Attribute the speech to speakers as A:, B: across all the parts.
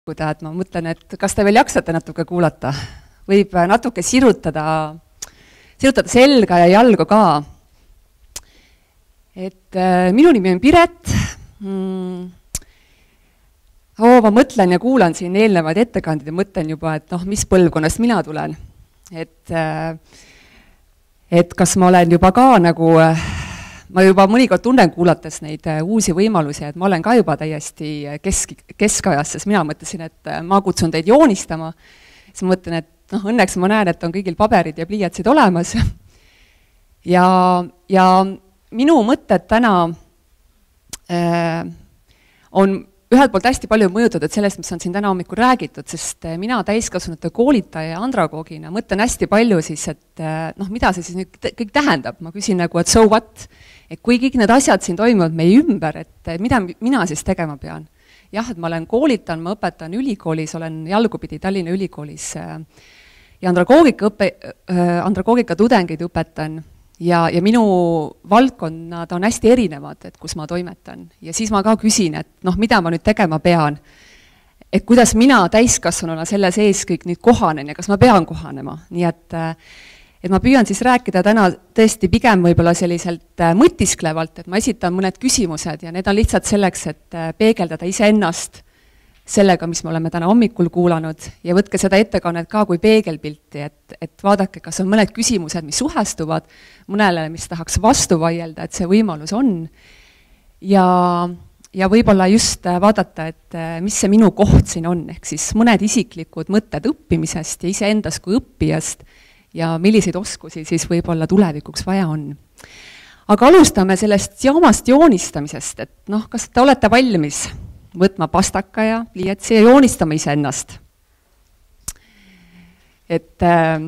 A: et ma mõtlen, et kas te veel jaksate natuke kuulata. Võib natuke sirutada selga ja jalgu ka. Et minu nimi on Piret. Ma mõtlen ja kuulan siin eelnevaid ettekandid ja mõtlen juba, et mis põlvkonnast mina tulen. Et kas ma olen juba ka nagu, ma juba mõnikord tunnen kuulates neid uusi võimalusi, et ma olen ka juba täiesti keskajas, sest mina mõtlesin, et ma kutsun teid joonistama. Siis ma mõtlen, et õnneks ma näen, et on kõigil paberid ja pliiatsid olemas. Ja minu mõtted täna on ühelt poolt hästi palju mõjutatud sellest, mis on siin täna hommikul räägitud, sest mina täiskasvanute koolitaja ja andragoogina mõtlen hästi palju siis, et mida see siis nüüd kõik tähendab. Ma küsin nagu, et so what? Et kui kõik need asjad siin toimuvad meie ümber, et mida mina siis tegema pean? Jah, et ma olen koolitan, ma õpetan ülikoolis, olen jalgupidi Tallinna ülikoolis ja andragoogika tudengeid õpetan. Ja minu valdkonnad on hästi erinevad, et kus ma toimetan. Ja siis ma ka küsin, et mida ma nüüd tegema pean. Et kuidas mina täiskasvanuna selle sees kõik nüüd kohanen ja kas ma pean kohanema. Nii et ma püüan siis rääkida täna tõesti pigem võib-olla selliselt mõtisklevalt, et ma esitan mõned küsimused ja need on lihtsalt selleks, et peegeldada iseennast sellega, mis me oleme täna hommikul kuulanud ja võtke seda ettekannet ka kui peegelpilti, et vaadake, kas on mõned küsimused, mis suhestuvad, mõnele, mis tahaks vastu vaielda, et see võimalus on. Ja võib-olla just vaadata, et mis see minu koht siin on, ehk siis mõned isiklikud mõtted õppimisest ja iseendast kui õppijast ja milliseid oskusi siis võib-olla tulevikuks vaja on. Aga alustame sellest jaamast joonistamisest, et kas te olete valmis võtma pastaka ja pliiatsi ja joonistama iseennast. Et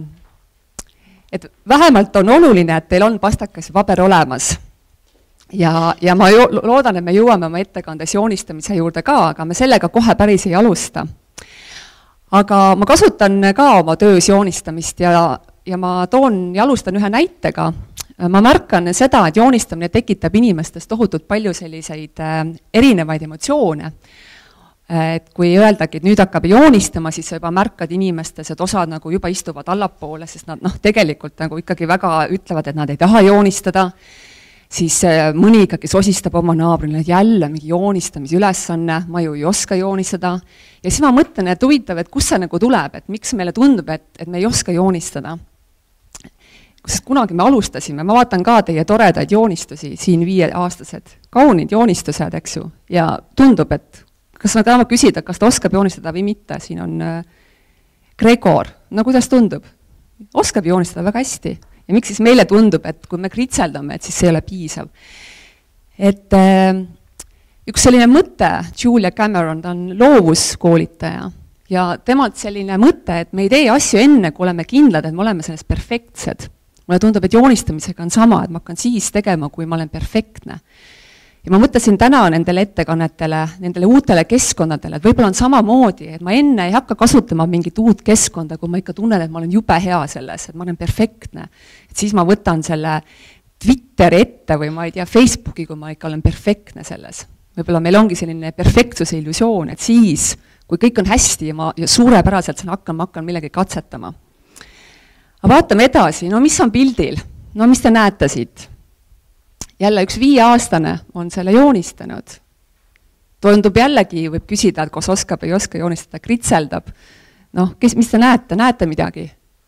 A: vähemalt on oluline, et teil on pastakas ja paber olemas. Ja ma loodan, et me jõuame oma ettekandes joonistamise juurde ka, aga me sellega kohe päris ei alusta. Aga ma kasutan ka oma töös joonistamist ja ma alustan ühe näitega. Ma märkan seda, et joonistamine tekitab inimestest tohutult palju selliseid erinevaid emotsioone. Et kui öeldagi, et nüüd hakkab joonistama, siis sa juba märkad inimestes, et osad nagu juba istuvad allapoole, sest nad tegelikult nagu ikkagi väga ütlevad, et nad ei taha joonistada. Siis mõni ikkagi sosistab oma naabrile, et jälle mingi joonistamise ülesanne, ma ju ei oska joonistada. Ja siis ma mõtlen, et huvitav, et kus see nagu tuleb, et miks meile tundub, et me ei oska joonistada. Sest kunagi me alustasime, ma vaatan ka teie toredaid joonistusi, siin 5-aastased, kaunid joonistused, eks ju, ja tundub, et kas ma tahame küsida, kas ta oskab joonistada või mitte, siin on Gregor, kuidas tundub? Oskab joonistada väga hästi ja miks siis meile tundub, et kui me kritseldame, et siis see ei ole piisav. Et üks selline mõte, Julia Cameron, ta on loovuskoolitaja ja temalt selline mõte, et me ei tee asju enne, kui oleme kindlad, et me oleme selles perfektsed. Mulle tundub, et joonistamisega on sama, et ma hakkan siis tegema, kui ma olen perfektne. Ja ma mõtlesin täna nendele ettekannetele, nendele uutele keskkondadele, et võib-olla on samamoodi, et ma enne ei hakka kasutama mingit uut keskkonda, kui ma ikka tunnen, et ma olen jube hea selles, et ma olen perfektne. Et siis ma võtan selle Twitteri ette või ma ei tea, Facebooki, kui ma ikka olen perfektne selles. Võib-olla meil ongi selline perfektsuse illusioon, et siis, kui kõik on hästi ja suurepäraselt saan hakkan millegi katsetama. Aga vaatame edasi, mis on pildil? Mis te näete siit? Jälle üks 5-aastane on selle joonistanud. Tundub jällegi, võib küsida, et kas oskab või ei oska joonistada, kritseldab. Mis te näete? Näete midagi?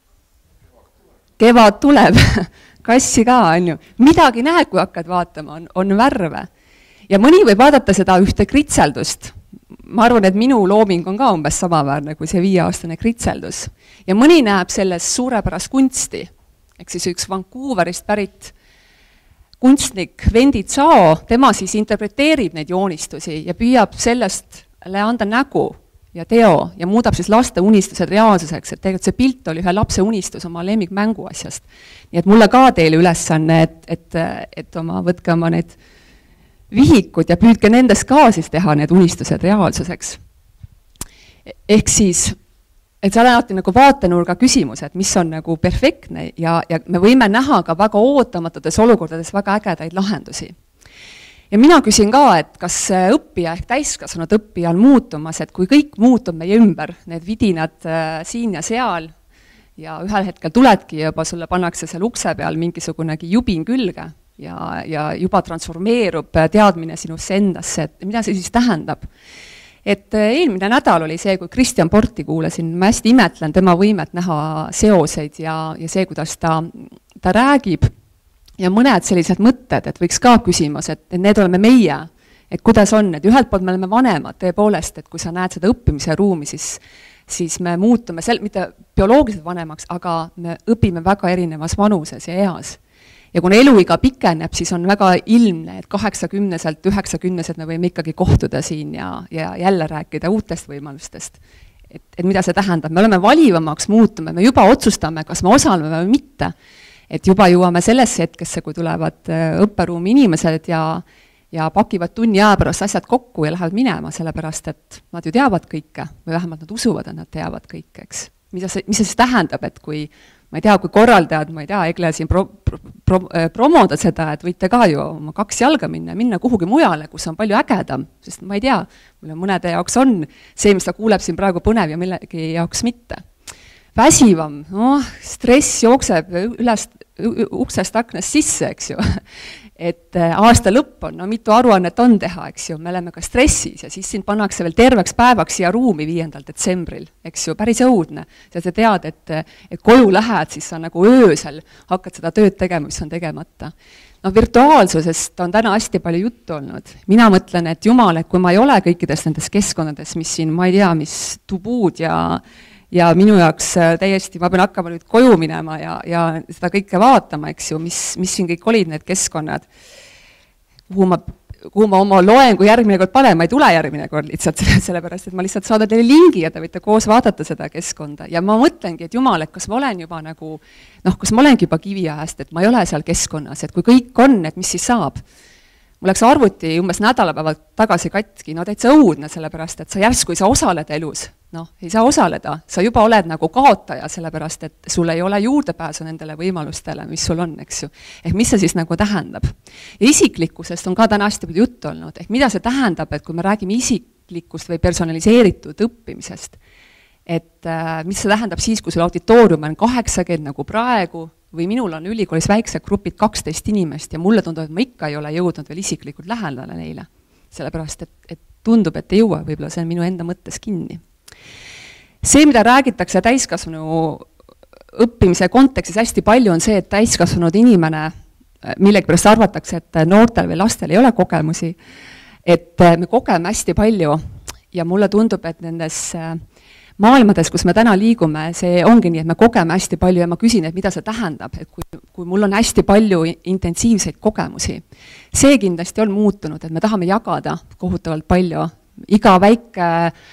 A: Kevad tuleb. Kassi ka, on ju. Midagi näed, kui hakkad vaatama, on värve. Ja mõni võib vaadata seda ühte kritseldust. Ma arvan, et minu looming on ka umbes samaväärne kui see 5-aastane kritseldus. Ja mõni näeb selles suurepärast kunsti. Ehk siis üks Vancouverist pärit kunstnik Wendy Zhao, tema siis interpreteerib neid joonistusi ja püüab sellest anda nägu ja teo ja muudab siis laste unistused reaalsuseks, et tegelikult see pilt oli ühe lapse unistus oma lemmikmängu asjast. Nii et mulle ka teile ülesanne, et võtke oma need vihikud ja püüdke nendest ka siis teha need unistused reaalsuseks. Ehk siis, et see on alati nagu vaatenurga küsimus, et mis on nagu perfektne ja me võime näha ka väga ootamatutes olukordades väga ägedaid lahendusi. Ja mina küsin ka, et kas õppija ehk täiskasvanud õppija on muutumas, et kui kõik muutub meie ümber, need vidinad siin ja seal, ja ühel hetkel tuledki juba sulle pannakse seal ukse peal mingisugunegi jubin külge ja juba transformeerub teadmine sinusse endasse, et mida see siis tähendab. Et eelmine nädal oli see, kui Kristjan Porti kuulasin, ma hästi imetlen tema võimet näha seoseid ja see, kuidas ta räägib, ja mõned sellised mõtted, et võiks ka küsimus, et need oleme meie, et kuidas on, et ühelt poolt me oleme vanemad tõepoolest, et kui sa näed seda õppimise ruumi, siis me muutume, mitte bioloogiliselt vanemaks, aga me õpime väga erinevas vanuses ja eas. Ja kuna eluiga pikeneb, siis on väga ilmne, et 80-selt, 90-selt me võime ikkagi kohtuda siin ja jälle rääkida uutest võimalustest. Et mida see tähendab? Me oleme valivamaks muutume, me juba otsustame, kas me osaleme või mitte. Et juba jõuame sellesse hetkesse, kui tulevad õpperuumi inimesed ja pakivad tunni aja pärast asjad kokku ja lähevad minema, sellepärast et nad ju teavad kõike või vähemalt nad usuvad, et nad teavad kõike, eks. Mis see siis tähendab, et kui, ma ei tea, kui korraldajad, ma ei tea, Egle siin promoda seda, et võite ka ju oma 2 jalga minna kuhugi mujale, kus on palju ägedam, sest ma ei tea, mõnede jaoks on see, mis ta kuuleb siin praegu põnev ja millegi jaoks mitte. Väsivam, stress jookseb uksest aknast sisse, eks ju. Et aasta lõpp on, mitu aruannet on teha, eks ju, me oleme ka stressis ja siis sind pannakse veel terveks päevaks siia ruumi 5. detsembril, eks ju, päris õudne. Sa tead, et koju lähed, siis sa nagu öösel hakkad seda tööd tegema, mis on tegemata. Virtuaalsusest on täna hästi palju juttu olnud. Mina mõtlen, et jumal, et kui ma ei ole kõikides nendes keskkondades, mis siin, ma ei tea, mis tubuud ja minu jaoks täiesti, ma pean hakkama nüüd koju minema ja seda kõike vaatama, eks ju, mis siin kõik olid need keskkonnad, kuhu ma oma loengu järgmine kord panen, ma ei tule järgmine kord lihtsalt sellepärast, et ma lihtsalt saadan teile lingi ja te võite koos vaadata seda keskkonda. Ja ma mõtlengi, et jumal, et kas ma olen juba nagu, kas ma olengi juba kiviajast, et ma ei ole seal keskkonnas, et kui kõik on, et mis siis saab? Mul läks arvuti umbes nädalapäeval tagasi katki, täitsa õudne, sellepärast, et sa järsku ei saa osaleda elus. Ei saa osaleda, sa juba oled nagu kaotaja, sellepärast, et sul ei ole juurdepääsu nendele võimalustele, mis sul on, eks ju. Ehk mis see siis nagu tähendab? Ja isiklikkusest on ka täna hästi palju juttu olnud, ehk mida see tähendab, et kui me räägime isiklikust või personaliseeritud õppimisest, et mis see tähendab siis, kui sul auditoorium on 80 nagu praegu, või minul on ülikoolis väiksed grupid 12 inimest ja mulle tundub, et ma ikka ei ole jõudnud veel isiklikult lähedale neile. Sellepärast, et tundub, et ei jõua, võib-olla see on minu enda mõttes kinni. See, mida räägitakse täiskasvanu õppimise kontekstis hästi palju, on see, et täiskasvanud inimene, millegipärast arvatakse, et noortel või lastel ei ole kogemusi, et me kogeme hästi palju ja mulle tundub, et nendes maailmades, kus me täna liigume, see ongi nii, et me kogeme hästi palju ja ma küsin, et mida see tähendab, et kui mul on hästi palju intensiivseid kogemusi. See kindlasti on muutunud, et me tahame jagada kohutavalt palju. Iga väike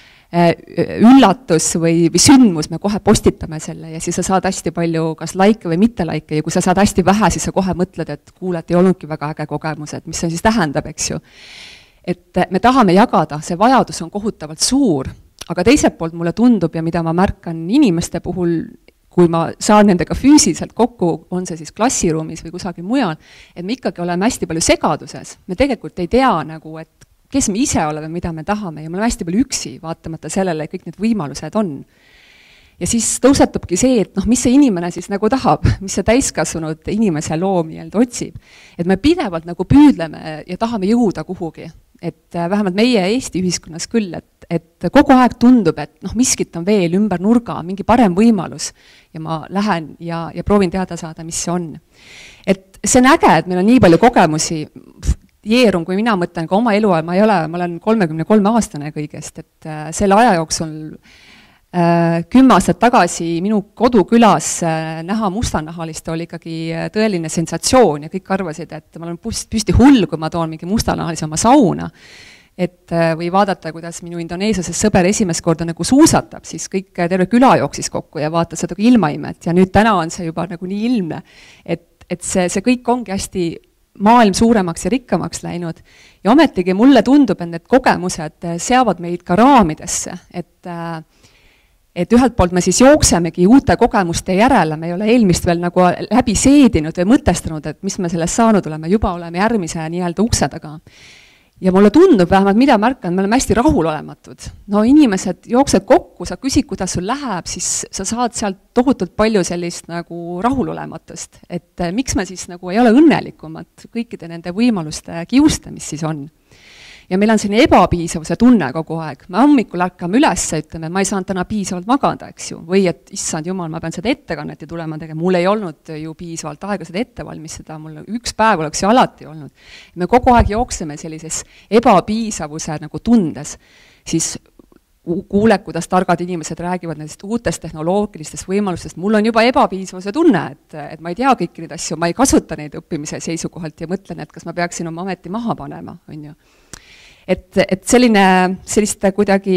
A: üllatus või sündmus, me kohe postitame selle ja siis sa saad hästi palju kas laike või mitte laike ja kui sa saad hästi vähe, siis sa kohe mõtled, et kuule, et ei olnudki väga äge kogemus, et mis see siis tähendab, eks ju. Et me tahame jagada, see vajadus on kohutavalt suur. Aga teiselt poolt mulle tundub ja mida ma märkan inimeste puhul, kui ma saan nendega füüsiliselt kokku, on see siis klassiruumis või kusagil mujal, et me ikkagi oleme hästi palju segaduses. Me tegelikult ei tea nagu, et kes me ise oleme, mida me tahame ja me oleme hästi palju üksi, vaatamata sellele, kõik need võimalused on. Ja siis tõusetubki see, et mis see inimene siis nagu tahab, mis see täiskasvanud inimese loom otsib. Et me pidevalt nagu püüdleme ja tahame jõuda kuhugi. Et vähemalt meie Eesti ühiskonnas küll, et kogu aeg tundub, et miskit on veel ümber nurga, mingi parem võimalus ja ma lähen ja proovin teada saada, mis see on. Et see on äge, et meil on nii palju kogemusi, jeerun, kui mina mõtlen ka oma eluajal, ma olen 33-aastane kõigest, et selle aja jooksul 10 aastat tagasi minu kodukülas näha mustanahalist oli ikkagi tõeline sensatsioon ja kõik arvasid, et ma olen püsti hull, kui ma toon mingi mustanahalise oma sauna. Et või vaadata, kuidas minu indoneesiases sõber esimest korda nagu suusatab, siis kõik terve küla jooksis kokku ja vaatas seda kui ilmaimet ja nüüd täna on see juba nagu nii ilmne, et see kõik ongi hästi maailm suuremaks ja rikkamaks läinud ja ometigi mulle tundub, et need kogemused seavad meid ka raamidesse, et et ühelt poolt me siis jooksemegi uute kogemuste järele, me ei ole eelmist veel nagu läbi seedinud või mõtestanud, et mis me sellest saanud oleme, juba oleme järgmise nii-öelda ukse taga. Ja mulle tundub vähemalt, mida märkan, me oleme hästi rahulolematud. No inimesed jooksed kokku, sa küsid, kuidas sul läheb, siis sa saad sealt tohutult palju sellist nagu rahulolematust. Et miks me siis nagu ei ole õnnelikumad kõikide nende võimaluste kiuste, mis siis on. Ja meil on selline ebapiisavuse tunne kogu aeg. Me hommikul ärkame üles ja ütleme, ma ei saanud täna piisavalt magada, eks ju. Või et, issand jumal, ma pean seda ettekannet ja tulema tegema. Mul ei olnud ju piisavalt aega seda ette valmistada, mul üks päev oleks ju alati olnud. Me kogu aeg jookseme sellises ebapiisavuse nagu tundes. Siis kuuled, kuidas targad inimesed räägivad nendest uutest tehnoloogilistest võimalustest. Mul on juba ebapiisavuse tunne, et ma ei tea kõiki neid asju, ma ei kasuta neid õppimise seisukohalt ja mõtlen, et kas ma peaksin oma ameti maha panema, on ju. Et selliste kuidagi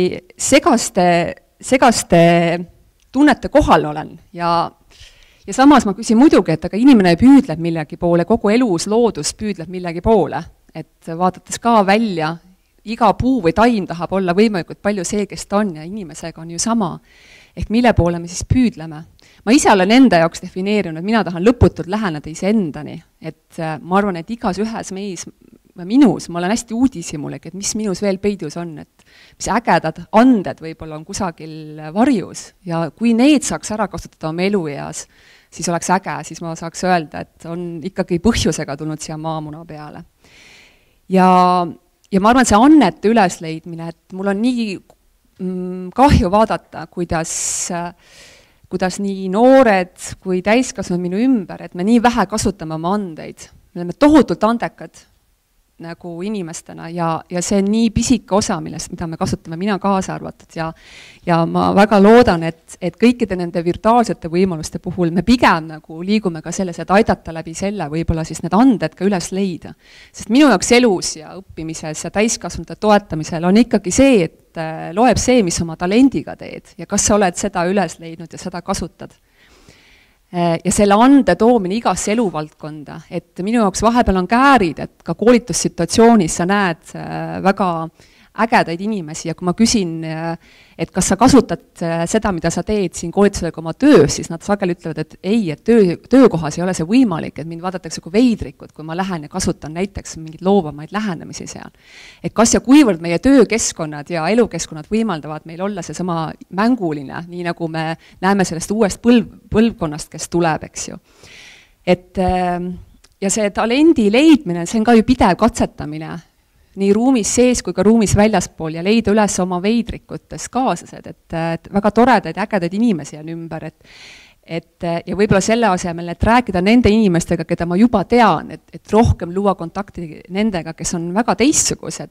A: segaste tunnete kohal olen ja samas ma küsin muidugi, et aga inimene püüdleb millegi poole, kogu elus loodus püüdleb millegi poole, et vaadates ka välja, iga puu või taim tahab olla võimalikult palju see, kes ta on ja inimesega on ju sama, ehk mille poole me siis püüdleme. Ma ise olen enda jaoks defineerinud, et mina tahan lõputult läheneda iseendani, et ma arvan, et igas ühes minus, ma olen hästi uudishimulik, et mis minus veel peidus on, et mis ägedad anded võib-olla on kusagil varjus ja kui need saaks ära kasutada oma elueas, siis oleks äge, siis ma saaks öelda, et on ikkagi põhjusega tulnud siia maamuna peale. Ja ma arvan, see annete ülesleidmine, et mul on nii kahju vaadata, kuidas nii noored kui täiskasvanud minu ümber, et me nii vähe kasutame oma andeid. Me oleme tohutult andekad nagu inimestena ja see on nii pisike osa, mida me kasutame, mina kaasa arvatud ja ma väga loodan, et kõikide nende virtuaalsete võimaluste puhul me pigem nagu liigume ka selles, et aidata läbi selle võib-olla siis need anded ka üles leida. Sest minu jaoks elus ja õppimises ja täiskasvanute toetamisel on ikkagi see, et loeb see, mis oma talendiga teed ja kas sa oled seda üles leidnud ja seda kasutad. Ja selle ande toomine igasse eluvaldkonda, et minu jaoks vahepeal on käärid, et ka koolitussituatsioonis sa näed väga ägedaid inimesi ja kui ma küsin, et kas sa kasutad seda, mida sa teed siin koolitusega oma töös, siis nad sageli ütlevad, et ei, et töökohas ei ole see võimalik, et mind vaadatakse kui veidrikud, kui ma lähen ja kasutan näiteks mingeid loovamaid lähenemisi seal. Et kas ja kuivõrd meie töökeskkonnad ja elukeskkonnad võimaldavad meil olla see sama mänguline, nii nagu me näeme sellest uuest põlvkonnast, kes tuleb, eks ju. Et, ja see talendi leidmine, see on ka ju pidev katsetamine, nii ruumis sees kui ka ruumis väljaspool ja leida üles oma veidrikutes kaaslased, et väga toredaid, ägedaid inimesi on ümber, ja võib-olla selle asemel, et rääkida nende inimestega, keda ma juba tean, et rohkem luua kontakti nendega, kes on väga teistsugused,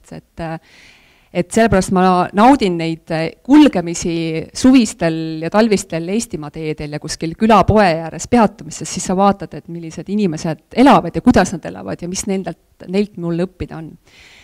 A: et sellepärast ma naudin neid kulgemisi suvistel ja talvistel Eestimaa teedel ja kuskil külapoe ääres peatumistes, siis sa vaatad, et millised inimesed elavad ja kuidas nad elavad ja mis neilt mulle õppida on.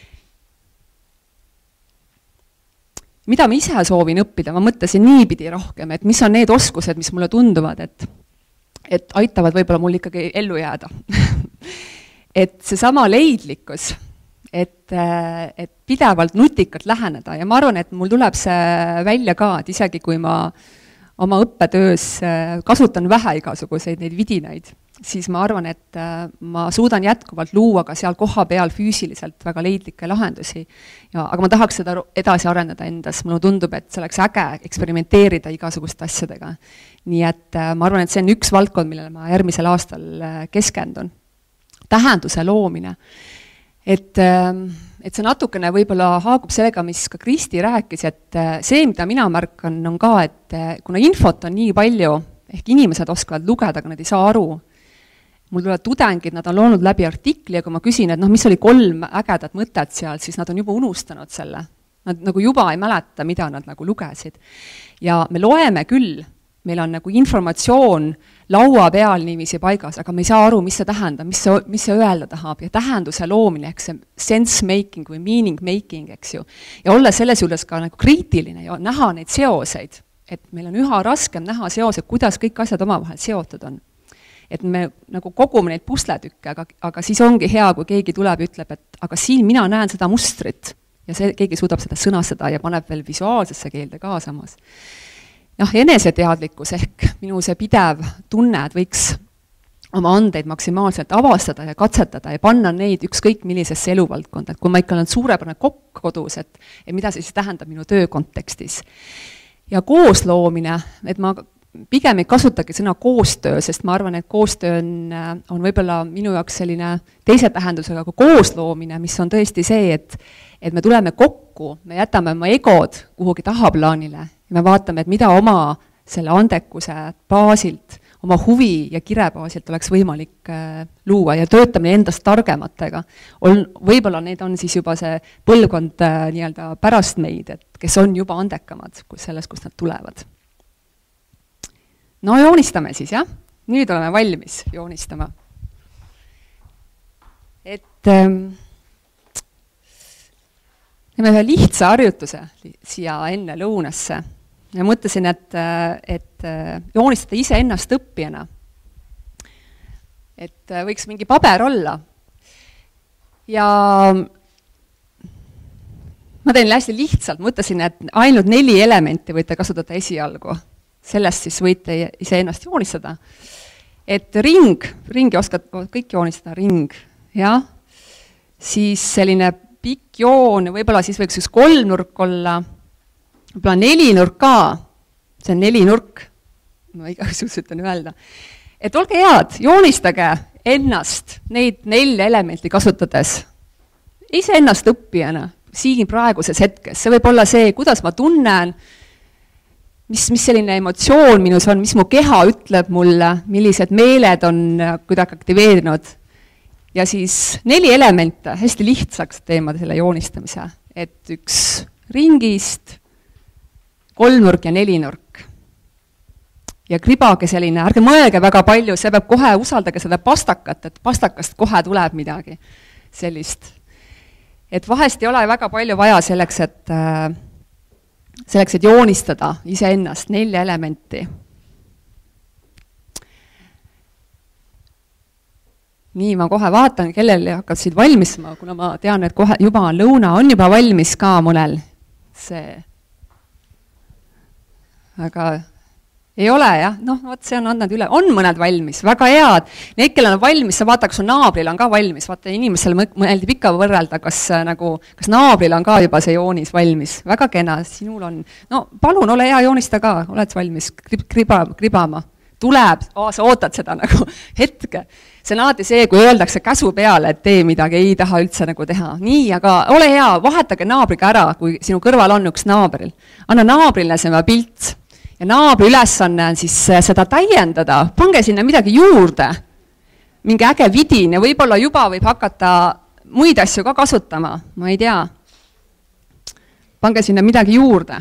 A: Mida ma ise soovin õppida, ma mõtlesin niipidi rohkem, et mis on need oskused, mis mulle tunduvad, et aitavad võib-olla mul ikkagi ellu jääda. Et seesama leidlikkus, et pidevalt nutikalt läheneda ja ma arvan, et mul tuleb see välja ka, et isegi kui ma oma õppetöös kasutan vähe igasuguseid neid vidinaid, siis ma arvan, et ma suudan jätkuvalt luua ka seal koha peal füüsiliselt väga leidlikke lahendusi. Aga ma tahaks seda edasi arendada endas, mulle tundub, et see oleks äge eksperimenteerida igasuguste asjadega. Nii et ma arvan, et see on üks valdkond, millele ma järgmisel aastal keskendun. Tähenduse loomine. Et see natukene võib-olla haagub sellega, mis ka Kristi rääkis, et see, mida mina märkan, on ka, et kuna infot on nii palju, ehk inimesed oskavad lugeda, aga nad ei saa aru. Mul tulevad tudengid, nad on loonud läbi artikli ja kui ma küsin, et mis oli 3 ägedat mõtet seal, siis nad on juba unustanud selle. Nad nagu juba ei mäleta, mida nad nagu lugesid. Ja me loeme küll, meil on nagu informatsioon laua peal niiviisi paigas, aga me ei saa aru, mis see tähendab, mis see öelda tahab ja tähenduse loomine, eks see sense making või meaning making, eks ju. Ja olla selles juures ka nagu kriitiline ja näha neid seoseid, et meil on üha raskem näha seosed, kuidas kõik asjad omavahel seotud on. Et me nagu kogume neid pusletükke, aga siis ongi hea, kui keegi tuleb ja ütleb, et aga siin mina näen seda mustrit ja keegi suudab seda sõnastada ja paneb veel visuaalsesse keelde ka samas. eneseteadlikkus ehk minu see pidev tunne, et võiks oma andeid maksimaalselt avastada ja katsetada ja panna neid ükskõik millisesse eluvaldkonda, et kui ma ikka olen suurepärane kokk kodus, et mida see siis tähendab minu töö kontekstis. Ja koosloomine, et ma pigem ei kasutagi sõna koostöö, sest ma arvan, et koostöö on võib-olla minu jaoks selline teise tähendusega kui koosloomine, mis on tõesti see, et me tuleme kokku, me jätame oma egod kuhugi tahaplaanile ja me vaatame, et mida oma selle andekuse baasilt, oma huvi ja kire baasilt oleks võimalik luua ja töötame endast targematega. Võib-olla need on siis juba see põlvkond nii-öelda pärast meid, et kes on juba andekamad kui selles, kust nad tulevad. No joonistame siis, jah? Nüüd oleme valmis joonistama. Et teeme ühe lihtsa harjutuse siia enne lõunasse. Ja mõtlesin, et joonistada iseennast õppijana. Et võiks mingi paber olla. Ja ma teen hästi lihtsalt, mõtlesin, et ainult 4 elementi võite kasutada esialgu. Sellest siis võite iseennast joonistada. Et ringi oskad kõik joonistada, ring, jah. Siis selline pikk joon, võib-olla siis võiks üks 3-nurk olla, võib-olla 4-nurk ka, see on 4-nurk, ma igaks ütlen öelda. Et olge head, joonistage ennast neid 4 elementi kasutades. Iseennast õppijana, siin praeguses hetkes. See võib olla see, kuidas ma tunnen, mis selline emotsioon minus on, mis mu keha ütleb mulle, millised meeled on kuidagi aktiveerinud. Ja siis 4 elemente, hästi lihtsaks teema selle joonistamise, et üks ringist, 3-nurk ja 4-nurk. Ja kribage selline, ärge mõelge väga palju, see peab kohe, usaldage seda pastakat, et pastakast kohe tuleb midagi sellist. Et vahest ei ole väga palju vaja selleks, et joonistada iseennast 4 elementi. Nii, ma kohe vaatan, kellel hakkab siit valmisma, kuna ma tean, et kohe juba lõuna on juba valmis ka mõnel see. Aga ei ole, jah? Võt see on andnud üle. On mõned valmis, väga head. Need, kellel on valmis, sa vaata, kas su naabril on ka valmis. Vaata, inimesel mõeldib ikka võrrelda, kas naabril on ka juba see joonis valmis. Väga kena, sinul on. No, palun, ole hea, joonista ka. Oled valmis kribama. Tuleb, sa ootad seda nagu hetke. See on alati see, kui öeldakse käsu peale, et tee midagi, ei taha üldse nagu teha. Nii, aga ole hea, vahetage naabriga ära, kui sinu kõrval on üks naabril. Anna naabrile see pilt. Ja naabri ülesanne on siis seda täiendada, pange sinna midagi juurde, mingi äge vidin ja võib-olla juba võib hakata muid asju ka kasutama, ma ei tea. Pange sinna midagi juurde.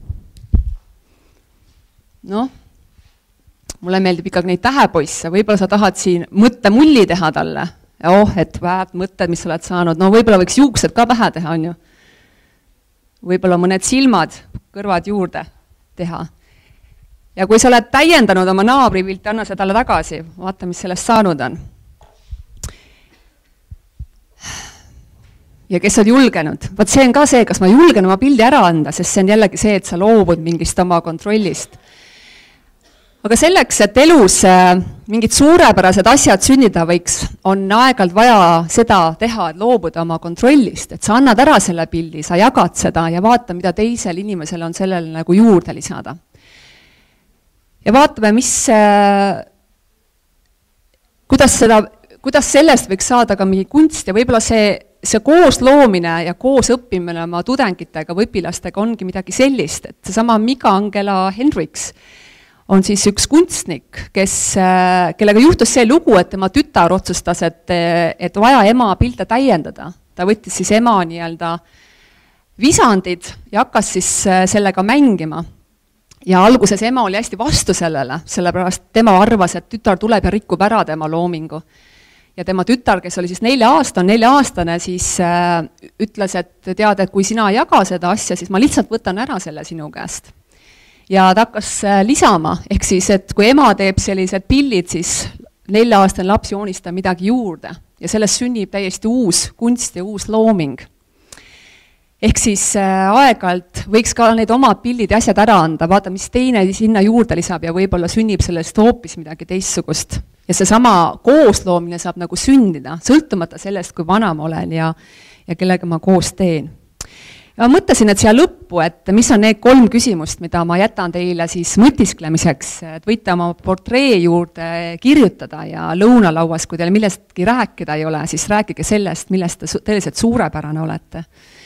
A: Noh, mulle meeldib ikkagi neid tähepoisse, võib-olla sa tahad siin mõttemulli teha talle. Et väed mõtted, mis oled saanud, no võib-olla võiks juuksed ka pähe teha, on ju. Võib-olla mõned silmad, kõrvad juurde teha. Ja kui sa oled täiendanud oma naabripilti, anna see talle tagasi, vaata, mis sellest saanud on. Ja kes on julgenud? Vaat see on ka see, kas ma julgen oma pildi ära anda, sest see on jällegi see, et sa loobud mingist oma kontrollist. Aga selleks, et elus mingid suurepärased asjad sünnida võiks, on aeg-ajalt vaja seda teha, et loobuda oma kontrollist, et sa annad ära selle pildi, sa jagad seda ja vaata, mida teisel inimesel on sellele nagu juurde lisada. Ja vaatame, kuidas sellest võiks saada ka mingi kunst ja võib-olla see koos loomine ja koos õppimine oma tudengitega või õpilastega ongi midagi sellist, et seesama Mika-Angela Hendriks on siis üks kunstnik, kellega juhtus see lugu, et tema tütar otsustas, et vaja ema pilte täiendada. Ta võttis siis ema nii-öelda visandid ja hakkas siis sellega mängima. Ja alguses ema oli hästi vastu sellele, sellepärast tema arvas, et tütar tuleb ja rikub ära tema loomingu. Ja tema tütar, kes oli siis 4-aastane, siis ütles, et tead, et kui sina ei jaga seda asja, siis ma lihtsalt võtan ära selle sinu käest. Ja ta hakkas lisama, ehk siis, et kui ema teeb sellised pillid, siis 4-aastane laps joonistab midagi juurde. Ja sellest sünnib täiesti uus kunst ja uus looming. ehk siis aeg-ajalt võiks ka need omad pildid ja asjad ära anda, vaata, mis teine sinna juurde lisab ja võib-olla sünnib sellest hoopis midagi teistsugust. Ja seesama koosloomine saab nagu sündida, sõltumata sellest, kui vana ma olen ja kellega ma koos teen. Ja mõtlesin, et siia lõppu, et mis on need 3 küsimust, mida ma jätan teile siis mõtisklemiseks, et võite oma portree juurde kirjutada ja lõunalauas, kui teil millestki rääkida ei ole, siis rääkige sellest, millest te tõeliselt suurepärane olete.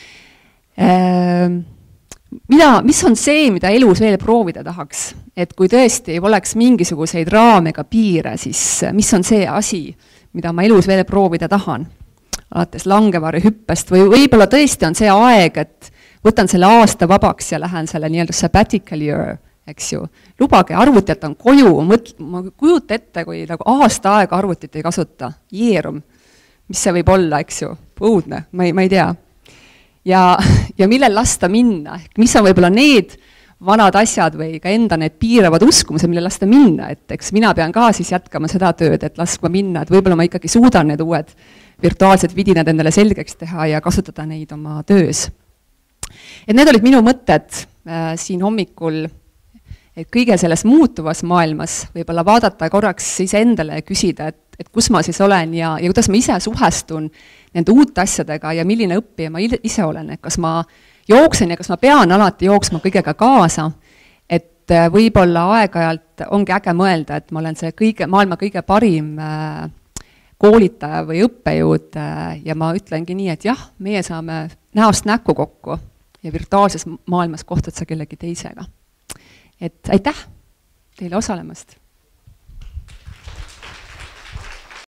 A: Mis on see, mida elus veel proovida tahaks? Et kui tõesti ei oleks mingisuguseid raame ega piire, siis mis on see asi, mida ma elus veel proovida tahan? Alates langevarju hüppest või võib-olla tõesti on see aeg, et võtan selle aasta vabaks ja lähen selle nii-öelda sabbatical year, eks ju. Lubage, arvutit on koju, ma kujuta ette, kui nagu aasta aega arvutit ei kasuta, jeerum, mis see võib olla, eks ju, õudne, ma ei tea. Ja millel lasta minna, mis on võib-olla need vanad asjad või ka enda need piiravad uskumused, millel lasta minna, et eks mina pean ka siis jätkama seda tööd, et laskma minna, et võib-olla ma ikkagi suudan need uued virtuaalsed vidinad endale selgeks teha ja kasutada neid oma töös. Et need olid minu mõtted siin hommikul, et kõige selles muutuvas maailmas võib-olla vaadata korraks siis endale ja küsida, et kus ma siis olen ja kuidas ma ise suhestun nende uute asjadega ja milline õppija ma ise olen, et kas ma jooksen ja kas ma pean alati jooksma kõigega kaasa, et võib-olla aeg-ajalt ongi äge mõelda, et ma olen see maailma kõige parim koolitaja või õppejõud ja ma ütlengi nii, et jah, meie saame näost näkku kokku ja virtuaalses maailmas kohtad sa kellegi teisega. Et aitäh teile osalemast!